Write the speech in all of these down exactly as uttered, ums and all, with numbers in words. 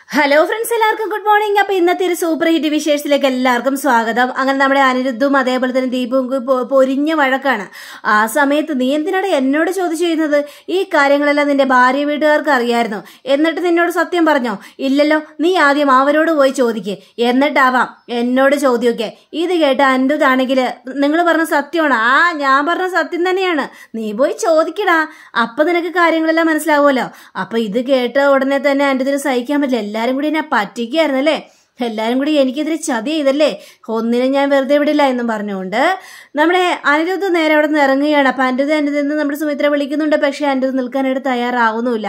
Hello friends, എല്ലാവർക്കും good morning. അപ്പൊ ഇന്നത്തെ ഒരു സൂപ്പർ ഹിറ്റ് വിശേഷത്തിലേക്ക് എല്ലാവർക്കും സ്വാഗതം. അങ്ങനെ നമ്മുടെ അനിരുദ്ധും അതേപോലെ തന്നെ ദീപും പൊരിഞ്ഞ വഴക്കാണ്. ആ സമയത്ത് നീ എന്തിനാണ് എന്നോട് ചോദിച്ചു ചെയ്യുന്നത്? ഈ കാര്യങ്ങളെല്ലാം നിന്റെ ഭാര്യ വീട്ടുകാർക്ക് അറിയായിരുന്നു, എന്നിട്ട് നിന്നോട് സത്യം പറഞ്ഞോ? ഇല്ലല്ലോ. നീ ആദ്യം അവരോട് പോയി ചോദിക്ക്, എന്നിട്ടാവാം എന്നോട് ചോദ്യമൊക്കെ. ഇത് കേട്ട അനിരുദ്ധാണെങ്കില് നിങ്ങൾ പറഞ്ഞ സത്യമാണ്. ആ ഞാൻ പറഞ്ഞ സത്യം തന്നെയാണ്, നീ പോയി ചോദിക്കടാ, അപ്പൊ നിനക്ക് കാര്യങ്ങളെല്ലാം മനസ്സിലാവുമല്ലോ. അപ്പൊ ഇത് കേട്ട ഉടനെ തന്നെ അനിരുദ്ധിന് സഹിക്കാൻ പറ്റില്ല. എല്ലാരും കൂടി എന്നെ പറ്റിക്കായിരുന്നല്ലേ, എല്ലാരും കൂടി എനിക്കെതിരെ ചതി ചെയ്തല്ലേ, ഒന്നിനെ ഞാൻ വെറുതെ വിടില്ല എന്നും പറഞ്ഞുകൊണ്ട് നമ്മുടെ അനിരുദ്ധ് നേരെ അവിടെ നിന്ന് ഇറങ്ങുകയാണ്. അപ്പൊ അനിരുദ്ധ് അനിരുദ്ധ് എന്ന് നമ്മുടെ സുമിത്ര വിളിക്കുന്നുണ്ട്, പക്ഷെ അനിരുദ്ധ് നിൽക്കാനായിട്ട് തയ്യാറാവുന്നുമില്ല.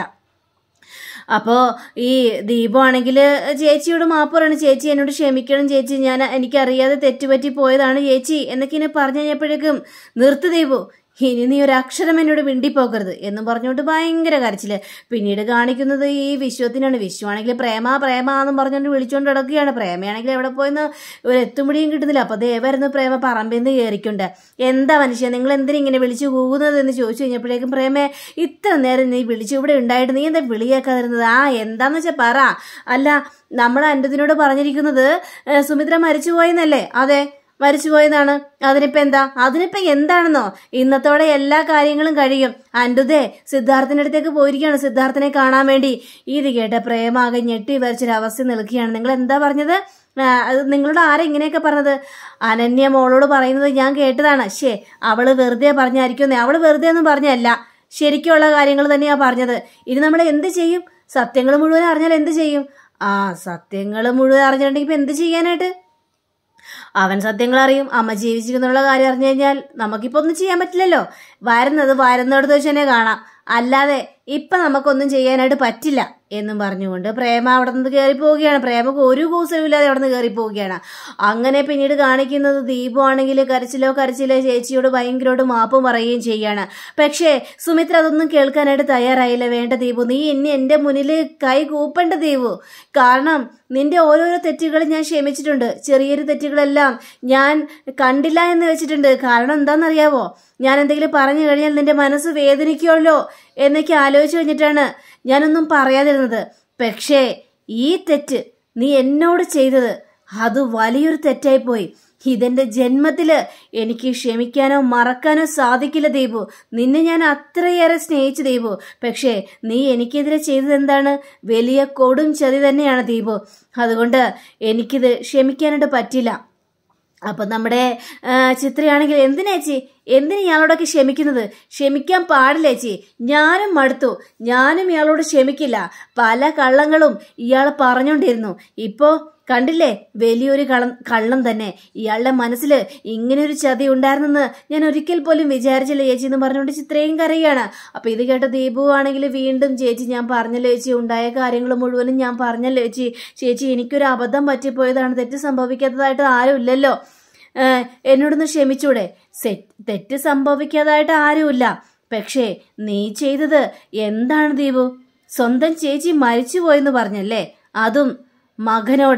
അപ്പോൾ ഈ ദീപു ആണെങ്കിൽ ചേച്ചിയോട് മാപ്പ് പറയണം, ചേച്ചി എന്നോട് ക്ഷമിക്കണം ചേച്ചി, ഞാൻ എനിക്കറിയാതെ തെറ്റുപറ്റി പോയതാണ് ചേച്ചി എന്നൊക്കെ ഇങ്ങനെ പറഞ്ഞു കഴിഞ്ഞപ്പോഴേക്കും നിർത്ത് ദീപു, ഇനി നീ ഒരു അക്ഷരം എന്നോട് മിണ്ടിപ്പോക്കരുത് എന്നും പറഞ്ഞുകൊണ്ട് ഭയങ്കര കരച്ചില്. പിന്നീട് കാണിക്കുന്നത് ഈ വിശ്വത്തിനാണ്. വിശ്വമാണെങ്കിൽ പ്രേമ പ്രേമ എന്നും പറഞ്ഞുകൊണ്ട് വിളിച്ചുകൊണ്ട് കിടക്കുകയാണ്. പ്രേമയാണെങ്കിൽ എവിടെ പോയെന്ന് ഒരു എത്തുമുടിയും കിട്ടുന്നില്ല. അപ്പൊ ദേവായിരുന്നു പ്രേമ പറമ്പിന്ന് കയറിക്കൊണ്ട്, എന്താ മനുഷ്യ നിങ്ങൾ എന്തിനാ ഇങ്ങനെ വിളിച്ചു പോകുന്നത് എന്ന് ചോദിച്ചു കഴിഞ്ഞപ്പോഴേക്കും പ്രേമേ, ഇത്ര നേരം നീ വിളിച്ചു ഇവിടെ ഉണ്ടായിട്ട് നീ എന്താ വിളിയാക്കാതിരുന്നത്? ആ എന്താന്ന് വെച്ചാൽ പറ. അല്ല, നമ്മൾ അനിരുദ്ധിനോട് പറഞ്ഞിരിക്കുന്നത് സുമിത്ര മരിച്ചുപോയെന്നല്ലേ? അതെ, മരിച്ചുപോയതാണ്. അതിനിപ്പോ എന്താ? അതിനിപ്പോ എന്താണെന്നോ? ഇന്നത്തോടെ എല്ലാ കാര്യങ്ങളും കഴിയും. അനിരുദ്ധേ സിദ്ധാർത്ഥിന്റെ അടുത്തേക്ക് പോയിരിക്കുകയാണ്, സിദ്ധാർത്ഥിനെ കാണാൻ വേണ്ടി. ഇത് കേട്ട പ്രേമാകെ ഞെട്ടി വരച്ചൊരവസ്ഥ നിൽക്കുകയാണ്. നിങ്ങൾ എന്താ പറഞ്ഞത്? നിങ്ങളോട് ആരാ ഇങ്ങനെയൊക്കെ പറഞ്ഞത്? അനന്യ മോളോട് പറയുന്നത് ഞാൻ കേട്ടതാണ്. ശേ, അവള് വെറുതെ പറഞ്ഞായിരിക്കുന്നേ. അവള് വെറുതെ ഒന്നും പറഞ്ഞല്ല, ശരിക്കുള്ള കാര്യങ്ങൾ തന്നെയാ പറഞ്ഞത്. ഇനി നമ്മൾ എന്ത് ചെയ്യും? സത്യങ്ങൾ മുഴുവൻ അറിഞ്ഞാൽ എന്ത് ചെയ്യും? ആ സത്യങ്ങൾ മുഴുവൻ അറിഞ്ഞിട്ടുണ്ടെങ്കിൽ ഇപ്പൊ എന്ത് ചെയ്യാനായിട്ട്? അവൻ സത്യങ്ങൾ അറിയും, അമ്മ ജീവിച്ചിരുന്നുള്ള കാര്യം അറിഞ്ഞു കഴിഞ്ഞാൽ നമുക്കിപ്പോ ഒന്നും ചെയ്യാൻ പറ്റില്ലല്ലോ. വരുന്നത് വരുന്നിടത്ത് വെച്ച് തന്നെ കാണാം, അല്ലാതെ ഇപ്പൊ നമുക്കൊന്നും ചെയ്യാനായിട്ട് പറ്റില്ല എന്നും പറഞ്ഞുകൊണ്ട് പ്രേമ അവിടെ നിന്ന് കയറി പോവുകയാണ്. പ്രേമക്ക് ഒരു കൂസലുമില്ലാതെ അവിടെ നിന്ന് കയറി പോവുകയാണ്. അങ്ങനെ പിന്നീട് കാണിക്കുന്നത് ദീപു ആണെങ്കിൽ കരച്ചിലോ കരച്ചിലോ ചേച്ചിയോട് ഭയങ്കരമായിട്ട് മാപ്പും പറയുകയും ചെയ്യാണ്. പക്ഷേ സുമിത്ര അതൊന്നും കേൾക്കാനായിട്ട് തയ്യാറായില്ല. വേണ്ട ദീപു, നീ ഇനി എന്റെ മുന്നിൽ കൈ കൂപ്പണ്ട ദീപു, കാരണം നിന്റെ ഓരോരോ തെറ്റുകളും ഞാൻ ക്ഷമിച്ചിട്ടുണ്ട്. ചെറിയൊരു തെറ്റുകളെല്ലാം ഞാൻ കണ്ടില്ല എന്ന് വെച്ചിട്ടുണ്ട്. കാരണം എന്താണെന്നറിയാവോ? ഞാൻ എന്തെങ്കിലും പറഞ്ഞു കഴിഞ്ഞാൽ നിന്റെ മനസ്സ് വേദനിക്കുമല്ലോ എന്നൊക്കെ ആലോചിച്ചു കഴിഞ്ഞിട്ടാണ് ഞാനൊന്നും പറയാതിരുന്നത്. പക്ഷേ ഈ തെറ്റ് നീ എന്നോട് ചെയ്തത് അത് വലിയൊരു തെറ്റായിപ്പോയി. ഇതെന്റെ ജന്മത്തില് എനിക്ക് ക്ഷമിക്കാനോ മറക്കാനോ സാധിക്കില്ല ദീപു. നിന്നെ ഞാൻ അത്രയേറെ സ്നേഹിച്ചു ദീപു. പക്ഷേ നീ എനിക്കെതിരെ ചെയ്തത് എന്താണ്? വലിയ കൊടും ചതി തന്നെയാണ് ദീപു. അതുകൊണ്ട് എനിക്കിത് ക്ഷമിക്കാനായിട്ട് പറ്റില്ല. അപ്പൊ നമ്മുടെ ചിത്രയാണെങ്കിൽ എന്തിനേച്ചി എന്തിനാ ഇയാളോടൊക്കെ ക്ഷമിക്കുന്നത്? ക്ഷമിക്കാൻ പാടില്ല ചേച്ചി, ഞാനും മടുത്തു, ഞാനും ഇയാളോട് ക്ഷമിക്കില്ല. പല കള്ളങ്ങളും ഇയാൾ പറഞ്ഞോണ്ടിരുന്നു, ഇപ്പോ കണ്ടില്ലേ വലിയൊരു കള്ളം കള്ളം തന്നെ. ഇയാളുടെ മനസ്സിൽ ഇങ്ങനെ ഒരു ചതി ഉണ്ടായിരുന്നെന്ന് ഞാൻ ഒരിക്കൽ പോലും വിചാരിച്ചില്ല ചേച്ചി എന്ന് പറഞ്ഞുകൊണ്ട് ചിത്രയും കരയാണ്. അപ്പൊ ഇത് കേട്ട ദീപു ആണെങ്കിൽ വീണ്ടും ചേച്ചി ഞാൻ പറഞ്ഞല്ലോ ചേച്ചി, ഉണ്ടായ കാര്യങ്ങൾ മുഴുവനും ഞാൻ പറഞ്ഞല്ലോ ചേച്ചി, ചേച്ചി എനിക്കൊരു അബദ്ധം പറ്റിപ്പോയതാണ്, തെറ്റ് സംഭവിക്കാത്തതായിട്ട് ആരും ഇല്ലല്ലോ, എന്നോടൊന്ന് ക്ഷമിച്ചൂടെ? തെറ്റ് സംഭവിക്കാതായിട്ട് ആരുമില്ല, പക്ഷേ നീ ചെയ്തത് എന്താണ് ദീപു? സ്വന്തം ചേച്ചി മരിച്ചുപോയെന്ന് പറഞ്ഞല്ലേ, അതും മകനോട്.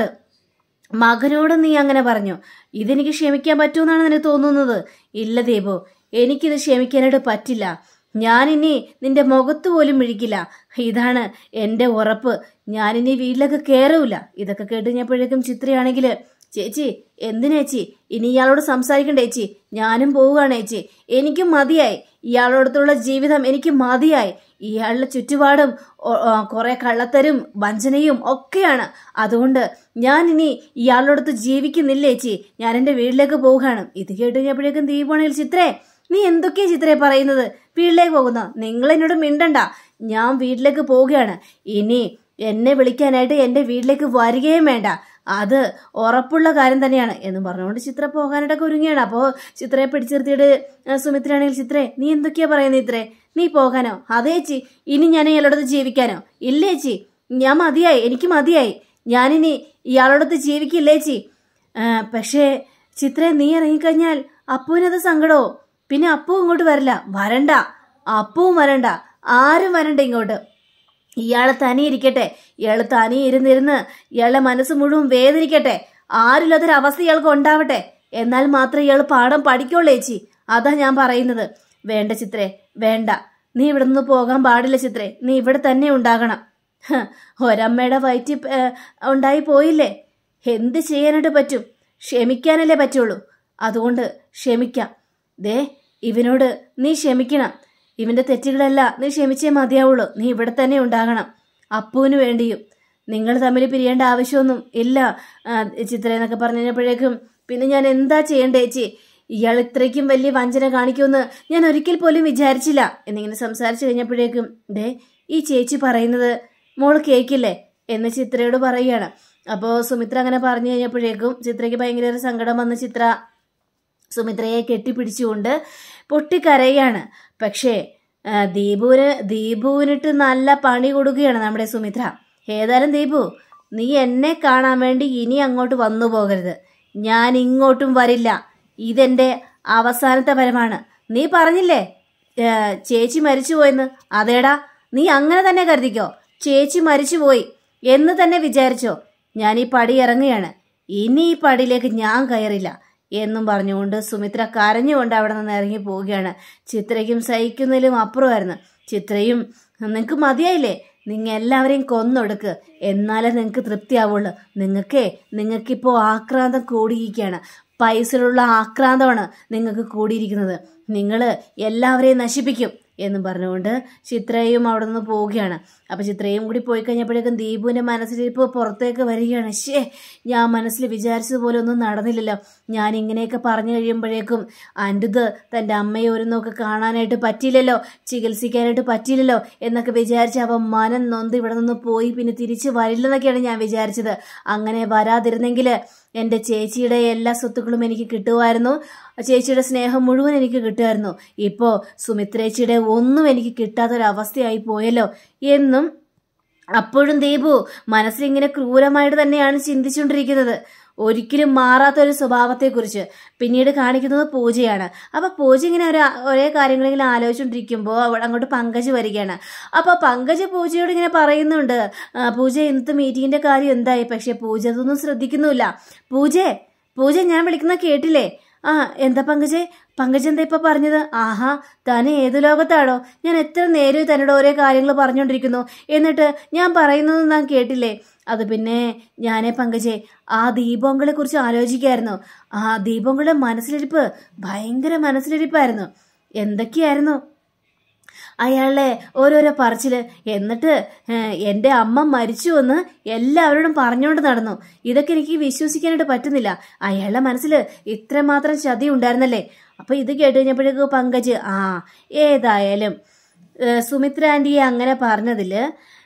മകനോട് നീ അങ്ങനെ പറഞ്ഞു. ഇതെനിക്ക് ക്ഷമിക്കാൻ പറ്റുമെന്നാണ് നിനക്ക് തോന്നുന്നത്? ഇല്ല ദീപു, എനിക്കിത് ക്ഷമിക്കാനായിട്ട് പറ്റില്ല. ഞാനിനി നിന്റെ മുഖത്ത് പോലും മിഴിക്കില്ല, ഇതാണ് എന്റെ ഉറപ്പ്. ഞാനിനി വീട്ടിലൊക്കെ കയറൂല. ഇതൊക്കെ കേട്ടുകഴിഞ്ഞപ്പോഴേക്കും ചിത്രയാണെങ്കിൽ, ചേച്ചി എന്തിനേച്ചി ഇനി ഇയാളോട് സംസാരിക്കണ്ട ചേച്ചി, ഞാനും പോവുകയാണ് ചേച്ചി, എനിക്കും മതിയായി, ഇയാളോടത്തുള്ള ജീവിതം എനിക്ക് മതിയായി. ഇയാളുടെ ചുറ്റുപാടും കുറെ കള്ളത്തരും വഞ്ചനയും ഒക്കെയാണ്. അതുകൊണ്ട് ഞാൻ ഇനി ഇയാളോടത്ത് ജീവിക്കുന്നില്ല ചേച്ചി, ഞാൻ എന്റെ വീട്ടിലേക്ക് പോവുകയാണ്. ഇത് കേട്ട് കഴിഞ്ഞപ്പോഴേക്കും ദീപാണെങ്കിൽ, ചിത്രേ നീ എന്തൊക്കെയാ ചിത്രേ പറയുന്നത്? വീട്ടിലേക്ക് പോകുന്ന? നിങ്ങൾ എന്നോട് മിണ്ടണ്ട, ഞാൻ വീട്ടിലേക്ക് പോവുകയാണ്. ഇനി എന്നെ വിളിക്കാനായിട്ട് എന്റെ വീട്ടിലേക്ക് വരികയും വേണ്ട, അത് ഉറപ്പുള്ള കാര്യം തന്നെയാണ് എന്നും പറഞ്ഞുകൊണ്ട് ചിത്ര പോകാനായിട്ടൊക്കെ ഒരുങ്ങിയാണ്. അപ്പോൾ ചിത്രയെ പിടിച്ചിർത്തിയിട്ട് സുമിത്രയാണെങ്കിൽ, ചിത്രേ നീ എന്തൊക്കെയാ പറയുന്നത്? ഇത്രേ നീ പോകാനോ? അതേ ചേച്ചി, ഇനി ഞാൻ ഇയാളോടത്ത് ജീവിക്കാനോ? ഇല്ലേ ചേച്ചി, ഞാൻ മതിയായി, എനിക്ക് മതിയായി, ഞാനിനി ഇയാളോടത്ത് ജീവിക്കില്ലേ ചേച്ചി. പക്ഷേ ചിത്രേ നീ ഇറങ്ങിക്കഴിഞ്ഞാൽ അപ്പുവിനത് സങ്കടമോ? പിന്നെ അപ്പു ഇങ്ങോട്ട് വരില്ല. വരണ്ട, അപ്പുവും വരണ്ട, ആരും വരണ്ട ഇങ്ങോട്ട്. ഇയാളെ തനി ഇരിക്കട്ടെ, ഇയാൾ തനി ഇരുന്നിരുന്ന് ഇയാളുടെ മനസ്സ് മുഴുവൻ വേദനിക്കട്ടെ, ആരില്ലാത്തൊരവസ്ഥ ഇയാൾക്ക് ഉണ്ടാവട്ടെ, എന്നാൽ മാത്രമേ ഇയാൾ പാഠം പഠിക്കുള്ളൂ ചേച്ചി. അതാ ഞാൻ പറയുന്നത്. വേണ്ട ചിത്രേ, വേണ്ട, നീ ഇവിടെ നിന്ന് പോകാൻ പാടില്ല ചിത്രേ, നീ ഇവിടെ തന്നെ ഉണ്ടാകണം. ഒരമ്മയുടെ വയറ്റിൽ ഉണ്ടായി പോയില്ലേ, എന്ത് ചെയ്യാനായിട്ട് പറ്റും? ക്ഷമിക്കാനല്ലേ പറ്റുള്ളൂ. അതുകൊണ്ട് ക്ഷമിക്കാം. ദേ ഇവനോട് നീ ക്ഷമിക്കണം. ഇവന്റെ തെറ്റുകളെല്ലാം നീ ക്ഷമിച്ചേ മതിയാവുള്ളൂ. നീ ഇവിടെ തന്നെ ഉണ്ടാകണം, അപ്പുവിന് വേണ്ടിയും. നിങ്ങൾ തമ്മിൽ പിരിയേണ്ട ആവശ്യമൊന്നും ഇല്ല ചിത്ര എന്നൊക്കെ പറഞ്ഞു കഴിഞ്ഞപ്പോഴേക്കും പിന്നെ ഞാൻ എന്താ ചെയ്യണ്ടേ ചേച്ചി? ഇയാൾ ഇത്രയ്ക്കും വലിയ വഞ്ചന കാണിക്കുമെന്ന് ഞാൻ ഒരിക്കൽ പോലും വിചാരിച്ചില്ല എന്നിങ്ങനെ സംസാരിച്ചു കഴിഞ്ഞപ്പോഴേക്കും ദേ ഈ ചേച്ചി പറയുന്നത് മോള് കേൾക്കില്ലേ എന്ന് ചിത്രയോട് പറയുകയാണ്. അപ്പോൾ സുമിത്ര അങ്ങനെ പറഞ്ഞു കഴിഞ്ഞപ്പോഴേക്കും ചിത്രയ്ക്ക് ഭയങ്കര സങ്കടം വന്ന് ചിത്ര സുമിത്രയെ കെട്ടിപ്പിടിച്ചുകൊണ്ട് പൊട്ടിക്കരയാണ്. പക്ഷേ ദീപുവിന് ദീപുവിനിട്ട് നല്ല പണി കൊടുക്കുകയാണ് നമ്മുടെ സുമിത്ര. ഏതായാലും ദീപു, നീ എന്നെ കാണാൻ വേണ്ടി ഇനി അങ്ങോട്ട് വന്നു പോകരുത്. ഞാൻ ഇങ്ങോട്ടും വരില്ല. ഇതെന്റെ അവസാനത്തെ വരമാണ്. നീ പറഞ്ഞില്ലേ ചേച്ചി മരിച്ചുപോയെന്ന്? അതേടാ, നീ അങ്ങനെ തന്നെ കരുതിക്കോ. ചേച്ചി മരിച്ചുപോയി എന്ന് തന്നെ വിചാരിച്ചോ. ഞാൻ ഈ പടി ഇറങ്ങുകയാണ്. ഇനി ഈ പടിയിലേക്ക് ഞാൻ കയറില്ല എന്നും പറഞ്ഞുകൊണ്ട് സുമിത്ര കരഞ്ഞുകൊണ്ട് അവിടെ നിന്ന് ഇറങ്ങി പോവുകയാണ്. ചിത്രയ്ക്കും സഹിക്കുന്നതിലും അപ്പുറമായിരുന്നു. ചിത്രയും നിങ്ങൾക്ക് മതിയായില്ലേ, നിങ്ങൾ എല്ലാവരെയും കൊന്നൊടുക്ക്, എന്നാലേ നിങ്ങൾക്ക് തൃപ്തിയാവുള്ളൂ. നിങ്ങൾക്കേ നിങ്ങൾക്കിപ്പോൾ ആക്രാന്തം കൂടിയിരിക്കുകയാണ്. പൈസയിലുള്ള ആക്രാന്തമാണ് നിങ്ങൾക്ക് കൂടിയിരിക്കുന്നത്. നിങ്ങൾ എല്ലാവരെയും നശിപ്പിക്കും എന്നും പറഞ്ഞുകൊണ്ട് ചിത്രയും അവിടെ നിന്ന് പോവുകയാണ്. അപ്പം ചിത്രയും കൂടി പോയി കഴിഞ്ഞപ്പോഴേക്കും ദീപുവിൻ്റെ മനസ്സിലിപ്പോൾ പുറത്തേക്ക് വരികയാണ്. ശേ, ഞാൻ മനസ്സിൽ വിചാരിച്ചതുപോലെ ഒന്നും നടന്നില്ലല്ലോ. ഞാൻ ഇങ്ങനെയൊക്കെ പറഞ്ഞു കഴിയുമ്പോഴേക്കും അനിരുദ്ധ് തൻ്റെ അമ്മയെ ഒരു നോക്ക് കാണാനായിട്ട് പറ്റിയില്ലല്ലോ, ചികിത്സിക്കാനായിട്ട് പറ്റിയില്ലല്ലോ എന്നൊക്കെ വിചാരിച്ച് അവൻ മനം നൊന്ത് ഇവിടെ നിന്ന് പോയി പിന്നെ തിരിച്ച് വരില്ലെന്നൊക്കെയാണ് ഞാൻ വിചാരിച്ചത്. അങ്ങനെ വരാതിരുന്നെങ്കിൽ എൻ്റെ ചേച്ചിയുടെ എല്ലാ സ്വത്തുക്കളും എനിക്ക് കിട്ടുമായിരുന്നു, ചേച്ചിയുടെ സ്നേഹം മുഴുവൻ എനിക്ക് കിട്ടുമായിരുന്നു. ഇപ്പോൾ സുമിത്രേച്ചിയുടെ ഒന്നും എനിക്ക് കിട്ടാത്തൊരവസ്ഥയായി പോയല്ലോ എന്നും അപ്പോഴും ദീപു മനസ്സിലിങ്ങനെ ക്രൂരമായിട്ട് തന്നെയാണ് ചിന്തിച്ചുകൊണ്ടിരിക്കുന്നത്. ഒരിക്കലും മാറാത്തൊരു സ്വഭാവത്തെക്കുറിച്ച്. പിന്നീട് കാണിക്കുന്നത് പൂജയാണ്. അപ്പോൾ പൂജ ഇങ്ങനെ ഒരു ഒരേ കാര്യങ്ങളിങ്ങനെ ആലോചിച്ചുകൊണ്ടിരിക്കുമ്പോൾ അവിടെ അങ്ങോട്ട് പങ്കജ് വരികയാണ്. അപ്പോൾ പങ്കജ് പൂജയോട് ഇങ്ങനെ പറയുന്നുണ്ട്, പൂജ ഇന്നത്തെ മീറ്റിങ്ങിൻ്റെ കാര്യം എന്തായി? പക്ഷേ പൂജ അതൊന്നും ശ്രദ്ധിക്കുന്നുമില്ല. പൂജേ പൂജ ഞാൻ വിളിക്കുന്ന കേട്ടില്ലേ? ആ എന്താ പങ്കജേ? പങ്കജ് എന്താ ഇപ്പൊ പറഞ്ഞത്? ആഹാ, താൻ ഏതു ലോകത്താണോ? ഞാൻ എത്ര നേരം തന്നോട് ഓരോ കാര്യങ്ങൾ പറഞ്ഞുകൊണ്ടിരിക്കുന്നു, എന്നിട്ട് ഞാൻ പറയുന്നത് താൻ കേട്ടില്ലേ? അത് പിന്നെ ഞാനേ പങ്കജേ ആ ദീപങ്ങളെ കുറിച്ച് ആലോചിക്കായിരുന്നു. ആ ദീപങ്ങളുടെ മനസ്സിലിരിപ്പ് ഭയങ്കര മനസ്സിലിരിപ്പായിരുന്നു. എന്തൊക്കെയായിരുന്നു അയാളുടെ ഓരോരോ പറച്ചില്. എന്നിട്ട് എൻ്റെ അമ്മ മരിച്ചു എന്ന് എല്ലാവരോടും പറഞ്ഞുകൊണ്ട് നടന്നു. ഇതൊക്കെ എനിക്ക് വിശ്വസിക്കാനായിട്ട് പറ്റുന്നില്ല. അയാളുടെ മനസ്സിൽ ഇത്രമാത്രം ചതി ഉണ്ടായിരുന്നല്ലേ? അപ്പൊ ഇത് കേട്ട് കഴിഞ്ഞപ്പോഴേക്കും പങ്കജ് ആ ഏതായാലും സുമിത്ര ആൻറ്റിയെ അങ്ങനെ പറഞ്ഞതില്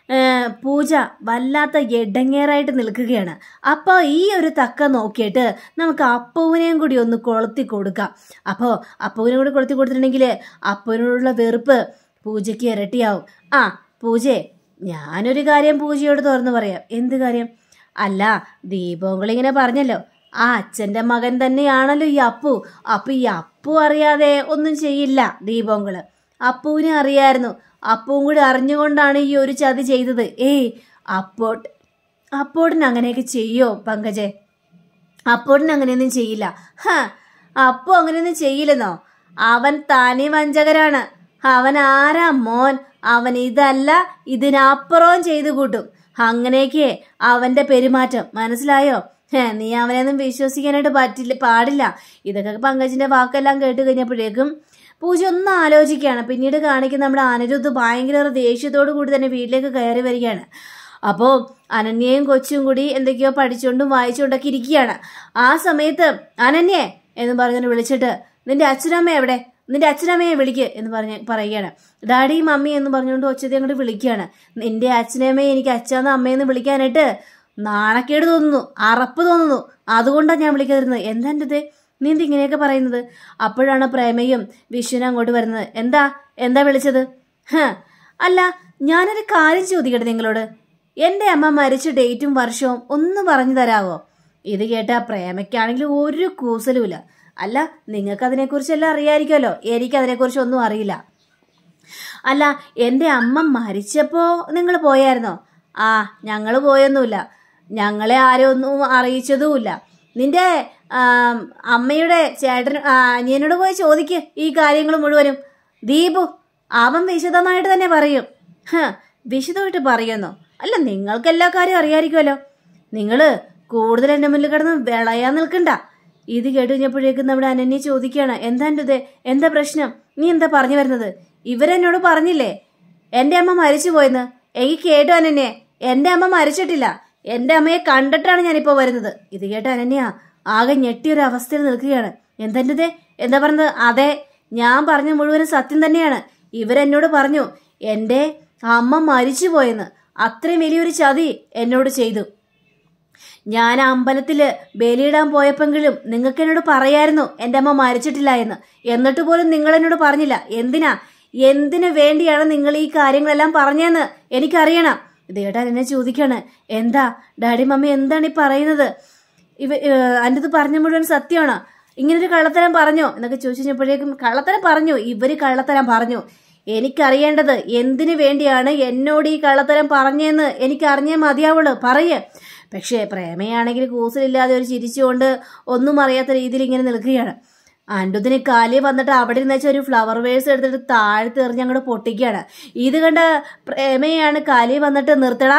പൂജ വല്ലാത്ത എടങ്ങേറായിട്ട് നിൽക്കുകയാണ്. അപ്പോൾ ഈ ഒരു തക്ക നോക്കിയിട്ട് നമുക്ക് അപ്പുവിനെയും കൂടി ഒന്ന് കൊളുത്തി കൊടുക്കാം. അപ്പോൾ അപ്പുവിനെ കൂടി കൊളുത്തി കൊടുത്തിട്ടുണ്ടെങ്കിൽ അപ്പുവിനോടുള്ള വെറുപ്പ് പൂജയ്ക്ക് ഇരട്ടിയാവും. ആ പൂജയെ, ഞാനൊരു കാര്യം പൂജയോട് തുറന്നു പറയാം. എന്ത് കാര്യം? അല്ല, ദീപങ്ങളിങ്ങനെ പറഞ്ഞല്ലോ, ആ അച്ഛൻ്റെ മകൻ തന്നെയാണല്ലോ ഈ അപ്പു. അപ്പം ഈ അപ്പു അറിയാതെ ഒന്നും ചെയ്യില്ല ദീപങ്ങള്. അപ്പുവിനെ അറിയായിരുന്നു. അപ്പവും കൂടി അറിഞ്ഞുകൊണ്ടാണ് ഈ ഒരു ചതി ചെയ്തത്. ഏയ് അപ്പോട്ട് അപ്പോട്ടിന് അങ്ങനെയൊക്കെ ചെയ്യോ പങ്കജെ? അപ്പോട്ടിന് അങ്ങനെയൊന്നും ചെയ്യില്ല. ഹ അപ്പു അങ്ങനെയൊന്നും ചെയ്യില്ലെന്നോ? അവൻ തനി വഞ്ചകരാണ്. അവൻ ആരാ മോൻ? അവൻ ഇതല്ല ഇതിനപ്പുറവും ചെയ്തു കൂട്ടും. അങ്ങനെയൊക്കെ അവന്റെ പെരുമാറ്റം, മനസ്സിലായോ? ഹേ, നീ അവനെയൊന്നും വിശ്വസിക്കാനായിട്ട് പറ്റില്ല പാടില്ല. ഇതൊക്കെ പങ്കജിന്റെ വാക്കെല്ലാം കേട്ട് കഴിഞ്ഞപ്പോഴേക്കും പൂജ ഒന്ന് ആലോചിക്കുകയാണ്. പിന്നീട് കാണിക്കുന്ന നമ്മുടെ അനിരുദ്ധ് ഭയങ്കര ദേഷ്യത്തോടു കൂടി തന്നെ വീട്ടിലേക്ക് കയറി വരികയാണ്. അപ്പോൾ അനന്യയും കൊച്ചും കൂടി എന്തൊക്കെയോ പഠിച്ചുകൊണ്ടും വായിച്ചുകൊണ്ടൊക്കെ ഇരിക്കുകയാണ്. ആ സമയത്ത് അനന്യേ എന്ന് പറഞ്ഞിട്ട് വിളിച്ചിട്ട് നിന്റെ അച്ഛനമ്മ എവിടെ? നിന്റെ അച്ഛനമ്മയെ വിളിക്ക് എന്ന് പറഞ്ഞ് പറയുകയാണ്. ഡാഡി മമ്മി എന്ന് പറഞ്ഞുകൊണ്ട് ഒച്ചതി അങ്ങോട്ട് വിളിക്കുകയാണ്. നിന്റെ അച്ഛനമ്മയെ എനിക്ക് അച്ഛന്ന് അമ്മയെന്ന് വിളിക്കാനായിട്ട് നാണക്കേട് തോന്നുന്നു, അറപ്പ് തോന്നുന്നു. അതുകൊണ്ടാണ് ഞാൻ വിളിക്കാതിരുന്നത്. എന്താ എൻ്റെ നീ എന്ത് ഇങ്ങനെയൊക്കെ പറയുന്നത്? അപ്പോഴാണ് പ്രേമയും വിഷ്ണുവിനും അങ്ങോട്ട് വരുന്നത്. എന്താ എന്താ വിളിച്ചത്? ഹ അല്ല, ഞാനൊരു കാര്യം ചോദിക്കട്ടെ നിങ്ങളോട്. എൻ്റെ അമ്മ മരിച്ച ഡേറ്റും വർഷവും ഒന്ന് പറഞ്ഞു തരാവോ? ഇത് കേട്ടാ പ്രേമയ്ക്കാണെങ്കിൽ ഒരു കൂസലുമില്ല. അല്ല, നിങ്ങൾക്ക് അതിനെക്കുറിച്ചെല്ലാം അറിയാമായിരിക്കുമല്ലോ. എനിക്ക് അതിനെക്കുറിച്ചൊന്നും അറിയില്ല. അല്ല, എൻ്റെ അമ്മ മരിച്ചപ്പോൾ നിങ്ങൾ പോയായിരുന്നോ? ആ ഞങ്ങൾ പോയൊന്നുമില്ല. ഞങ്ങളെ ആരും ഒന്നും അറിയിച്ചതുമില്ല. നിന്റെ അമ്മയുടെ ചേട്ടൻ അനിയനോട് പോയി ചോദിക്ക് ഈ കാര്യങ്ങൾ മുഴുവനും. ദീപു അവൻ വിശദമായിട്ട് തന്നെ പറയും. ഹ വിശദമായിട്ട് പറയുന്നോ? അല്ല നിങ്ങൾക്ക് എല്ലാ കാര്യം അറിയാമായിരിക്കുമല്ലോ, നിങ്ങള് കൂടുതൽ എന്റെ മുന്നിൽ കിടന്ന് വിളയാൻ നിൽക്കണ്ട. ഇത് കേട്ട് കഴിഞ്ഞപ്പോഴേക്കും നമ്മുടെ അനന്യ ചോദിക്കുകയാണ്, എന്താ എൻ്റെ എന്താ പ്രശ്നം, നീ എന്താ പറഞ്ഞു വരുന്നത്? ഇവരെന്നോട് പറഞ്ഞില്ലേ എന്റെ അമ്മ മരിച്ചു പോയെന്ന്? എനിക്ക് കേട്ടു അനന്യെ, എന്റെ അമ്മ മരിച്ചിട്ടില്ല, എന്റെ അമ്മയെ കണ്ടിട്ടാണ് ഞാനിപ്പോ വരുന്നത്. ഇത് കേട്ട അനന്യ ആകെ ഞെട്ടിയൊരു അവസ്ഥയിൽ നിൽക്കുകയാണ്. എന്താ എന്താ പറഞ്ഞത്? അതെ, ഞാൻ പറഞ്ഞ മുഴുവനും സത്യം തന്നെയാണ്. ഇവരെന്നോട് പറഞ്ഞു എന്റെ അമ്മ മരിച്ചു പോയെന്ന്. അത്രയും വലിയൊരു ചതി എന്നോട് ചെയ്തു. ഞാൻ അമ്പലത്തില് ബലിയിടാൻ പോയപ്പെങ്കിലും നിങ്ങൾക്ക് എന്നോട് പറയായിരുന്നു എന്റെ അമ്മ മരിച്ചിട്ടില്ല എന്ന്. എന്നിട്ട് പോലും നിങ്ങൾ എന്നോട് പറഞ്ഞില്ല. എന്തിനാ എന്തിനു വേണ്ടിയാണ് നിങ്ങൾ ഈ കാര്യങ്ങളെല്ലാം പറഞ്ഞതെന്ന് എനിക്കറിയണം. ഇത് കേട്ടാൻ എന്നെ ചോദിക്കാണ്, എന്താ ഡാഡി മമ്മി എന്താണ് ഈ പറയുന്നത്? ഇവ അൻ്റെത് പറഞ്ഞ മുഴുവൻ സത്യമാണോ? ഇങ്ങനൊരു കള്ളത്തരം പറഞ്ഞോ എന്നൊക്കെ ചോദിച്ചു കഴിഞ്ഞപ്പോഴേക്കും കള്ളത്തരം പറഞ്ഞു, ഇവര് കള്ളത്തരം പറഞ്ഞു. എനിക്കറിയേണ്ടത് എന്തിനു വേണ്ടിയാണ് എന്നോട് ഈ കള്ളത്തരം പറഞ്ഞതെന്ന് എനിക്ക് അറിഞ്ഞേ മതിയാവുള്ളൂ, പറയേ. പക്ഷേ പ്രേമയാണെങ്കിൽ കൂസലില്ലാതെ ഒരു ചിരിച്ചുകൊണ്ട് ഒന്നും അറിയാത്ത രീതിയിൽ ഇങ്ങനെ നിൽക്കുകയാണ്. അൻഡുദിന് കാലി വന്നിട്ട് അവിടെ നിന്ന് വെച്ചാൽ ഒരു ഫ്ലവർ വേഴ്സ് എടുത്തിട്ട് താഴ്ത്തി എറിഞ്ഞ് അങ്ങോട്ട് പൊട്ടിക്കുകയാണ്. ഇത് കണ്ട പ്രേമയാണ് കാലി വന്നിട്ട്, നിർത്തടാ,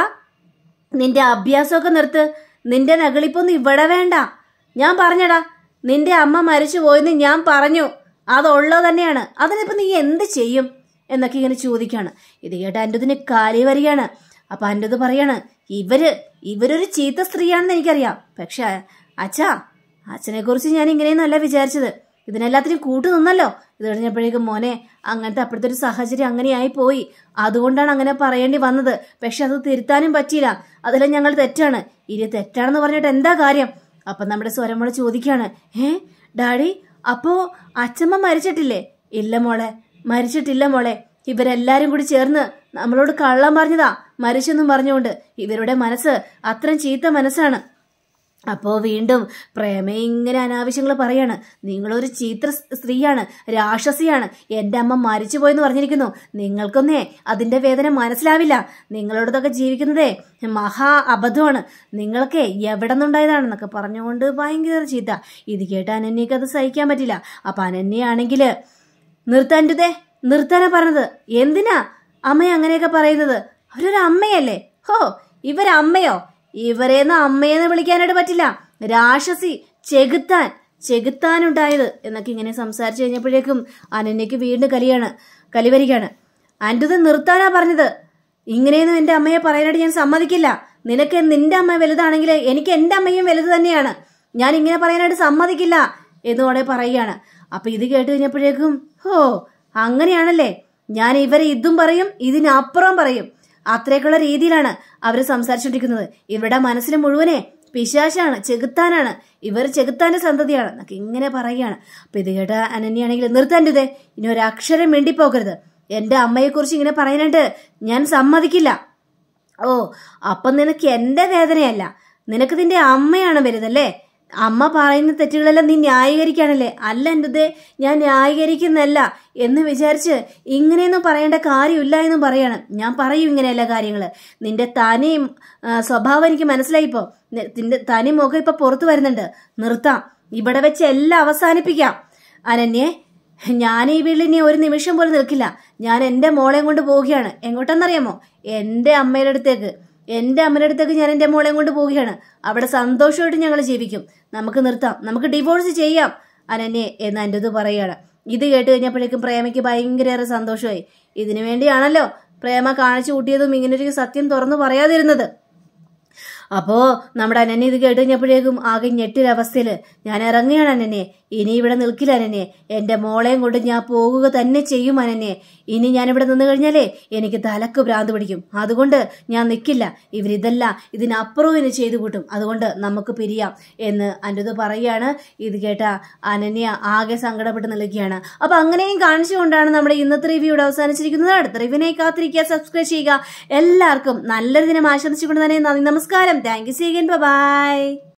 നിന്റെ അഭ്യാസമൊക്കെ നിർത്ത്, നിന്റെ നകളിപ്പൊന്നും ഇവിടെ വേണ്ട. ഞാൻ പറഞ്ഞടാ, നിന്റെ അമ്മ മരിച്ചു പോയെന്ന് ഞാൻ പറഞ്ഞു, അതുള്ളത് തന്നെയാണ്, അതിനിപ്പോ നീ എന്ത് ചെയ്യും എന്നൊക്കെ ഇങ്ങനെ ചോദിക്കാണ്. ഇത് കേട്ട് അൻഡുദിന് കാലി വരികയാണ്. അപ്പൊ അൻഡുദ് പറയാണ്, ഇവര് ഇവരൊരു ചീത്ത സ്ത്രീയാണെന്ന് എനിക്കറിയാം, പക്ഷെ അച്ഛാ, അച്ഛനെ കുറിച്ച് ഞാൻ ഇങ്ങനെയൊന്നല്ല വിചാരിച്ചത്, ഇതിനെല്ലാത്തിനും കൂട്ടു നിന്നല്ലോ. ഇത് കഴിഞ്ഞപ്പോഴേക്കും മോനെ, അങ്ങനത്തെ അപ്പോഴത്തെ ഒരു സാഹചര്യം അങ്ങനെയായി പോയി, അതുകൊണ്ടാണ് അങ്ങനെ പറയേണ്ടി വന്നത്. പക്ഷെ അത് തിരുത്താനും പറ്റിയില്ല, അതെല്ലാം ഞങ്ങൾ തെറ്റാണ്. ഇനി തെറ്റാണെന്ന് പറഞ്ഞിട്ട് എന്താ കാര്യം? അപ്പൊ നമ്മുടെ സ്വരമോളെ ചോദിക്കാണ്, ഏ ഡാഡി, അപ്പോ അച്ഛമ്മ മരിച്ചിട്ടില്ലേ? ഇല്ല മോളെ, മരിച്ചിട്ടില്ല മോളെ. ഇവരെല്ലാരും കൂടി ചേർന്ന് നമ്മളോട് കള്ളം പറഞ്ഞതാ മരിച്ചെന്നും പറഞ്ഞുകൊണ്ട്. ഇവരുടെ മനസ്സ് അത്രയും ചീത്ത മനസ്സാണ്. അപ്പോ വീണ്ടും പ്രേമ ഇങ്ങനെ അനാവശ്യങ്ങൾ പറയാണ്, നിങ്ങളൊരു ചീത്ത സ്ത്രീയാണ്, രാക്ഷസിയാണ്, എന്റെ അമ്മ മരിച്ചു പോയെന്ന് പറഞ്ഞിരിക്കുന്നു. നിങ്ങൾക്കൊന്നേ അതിന്റെ വേദന മനസ്സിലാവില്ല. നിങ്ങളോടൊക്കെ ജീവിക്കുന്നതേ മഹാ അബദ്ധമാണ്. നിങ്ങളൊക്കെ എവിടെ നിന്നുണ്ടായതാണെന്നൊക്കെ പറഞ്ഞുകൊണ്ട് ഭയങ്കര ചീത്ത. ഇത് കേട്ട് അനന്യക്ക് അത് സഹിക്കാൻ പറ്റില്ല. അപ്പൊ അനന്യാണെങ്കില്, നിർത്താൻറ്റതേ, നിർത്താനാ പറഞ്ഞത്. എന്തിനാ അമ്മ അങ്ങനെയൊക്കെ പറയുന്നത്? അവരൊരു അമ്മയല്ലേ. ഹോ, ഇവരമ്മയോ? ഇവരെന്ന് അമ്മയെന്ന് വിളിക്കാനായിട്ട് പറ്റില്ല. രാക്ഷസി, ചെകുത്താൻ, ചെകുത്താനുണ്ടായത് എന്നൊക്കെ ഇങ്ങനെ സംസാരിച്ചു കഴിഞ്ഞപ്പോഴേക്കും അനന്യക്ക് വീണ്ടും കലിയാണ് കലി വരികയാണ്. അൻഡുദ് നിർത്താനാ പറഞ്ഞത്. ഇങ്ങനെയൊന്നും എന്റെ അമ്മയെ പറയാനായിട്ട് ഞാൻ സമ്മതിക്കില്ല. നിനക്ക് നിന്റെ അമ്മ വലുതാണെങ്കിൽ എനിക്ക് എന്റെ അമ്മയും വലുത് തന്നെയാണ്. ഞാൻ ഇങ്ങനെ പറയാനായിട്ട് സമ്മതിക്കില്ല എന്നോടെ പറയുകയാണ്. അപ്പൊ ഇത് കേട്ട് കഴിഞ്ഞപ്പോഴേക്കും, ഹോ, അങ്ങനെയാണല്ലേ, ഞാൻ ഇവരെ ഇതും പറയും ഇതിനപ്പുറം പറയും, അത്രയൊക്കെയുള്ള രീതിയിലാണ് അവര് സംസാരിച്ചോണ്ടിരിക്കുന്നത്. ഇവരുടെ മനസ്സിൽ മുഴുവനെ പിശാചാണ്, ചെകുത്താനാണ്, ഇവർ ചെകുത്താന്റെ സന്തതിയാണ് എന്നൊക്കെ ഇങ്ങനെ പറയുകയാണ്. അപ്പൊ ഇത് കേട്ട അനന്യാണെങ്കിൽ, നിർത്താൻറ്റതേ, ഇനി ഒരക്ഷരം മിണ്ടിപ്പോകരുത്. എന്റെ അമ്മയെക്കുറിച്ച് ഇങ്ങനെ പറയാനായിട്ട് ഞാൻ സമ്മതിക്കില്ല. ഓ, അപ്പം നിനക്ക് എന്റെ വേദനയല്ല, നിനക്ക് നിന്റെ അമ്മയാണ് വലുതല്ലേ? അമ്മ പറയുന്ന തെറ്റുകളെല്ലാം നീ ന്യായീകരിക്കാണല്ലേ? അല്ല എൻ്റെതേ, ഞാൻ ന്യായീകരിക്കുന്നല്ല എന്ന് വിചാരിച്ച് ഇങ്ങനെയൊന്നും പറയേണ്ട കാര്യമില്ല എന്നും പറയാണ്. ഞാൻ പറയും ഇങ്ങനെയല്ല കാര്യങ്ങള്. നിന്റെ തനി സ്വഭാവം എനിക്ക് മനസ്സിലായിപ്പോ. നിന്റെ തനി മുഖം ഇപ്പൊ പുറത്തു വരുന്നുണ്ട്. നിർത്താം, ഇവിടെ വെച്ച് എല്ലാം അവസാനിപ്പിക്കാം. അനന്യെ, ഞാൻ ഈ വീട്ടിൽ ഇനി ഒരു നിമിഷം പോലും നിൽക്കില്ല. ഞാൻ എന്റെ മോളെയും കൊണ്ട് പോവുകയാണ്. എങ്ങോട്ടെന്നറിയാമോ? എന്റെ അമ്മയുടെ അടുത്തേക്ക്. എന്റെ അമ്മയുടെ അടുത്തേക്ക് ഞാൻ എന്റെ മോളെയും കൊണ്ട് പോവുകയാണ്. അവിടെ സന്തോഷമായിട്ട് ഞങ്ങൾ ജീവിക്കും. നമുക്ക് നിർത്താം, നമുക്ക് ഡിവോഴ്സ് ചെയ്യാം അനന്യെ എന്ന് അൻ്റെത് പറയുകയാണ്. ഇത് കേട്ട് കഴിഞ്ഞപ്പോഴേക്കും പ്രേമയ്ക്ക് ഭയങ്കര സന്തോഷമായി. ഇതിനു വേണ്ടിയാണല്ലോ പ്രേമ കാണിച്ചു കൂട്ടിയതും ഇങ്ങനൊരു സത്യം തുറന്നു പറയാതിരുന്നത്. അപ്പോ നമ്മുടെ അനന്യ ഇത് കേട്ട് കഴിഞ്ഞപ്പോഴേക്കും ആകെ ഞെട്ടിയൊരവസ്ഥയില്, ഞാൻ ഇറങ്ങുകയാണ് അനന്യെ, ഇനി ഇവിടെ നിൽക്കില്ല അനന്യെ, എന്റെ മോളെയും കൊണ്ട് ഞാൻ പോകുക തന്നെ ചെയ്യും അനന്യെ. ഇനി ഞാനിവിടെ നിന്ന് കഴിഞ്ഞാലേ എനിക്ക് തലക്ക് ഭ്രാന്ത് പിടിക്കും. അതുകൊണ്ട് ഞാൻ നിൽക്കില്ല. ഇവരിതല്ല ഇതിനപ്പുറവും ഇനി ചെയ്തു കൂട്ടും. അതുകൊണ്ട് നമുക്ക് പിരിയാം എന്ന് അൻ്റെത് പറയുകയാണ്. ഇത് കേട്ട അനന്യ ആകെ സങ്കടപ്പെട്ട് നിൽക്കുകയാണ്. അപ്പൊ അങ്ങനെയും കാണിച്ചുകൊണ്ടാണ് നമ്മുടെ ഇന്നത്തെ റിവ്യൂ ഇവിടെ അവസാനിച്ചിരിക്കുന്നത്. അടുത്ത റിവ്യൂവിനെ കാത്തിരിക്കുക, സബ്സ്ക്രൈബ് ചെയ്യുക. എല്ലാവർക്കും നല്ലൊരു ദിനം ആശംസിച്ചുകൊണ്ട് തന്നെ നന്ദി, നമസ്കാരം. Thank you. See again. By.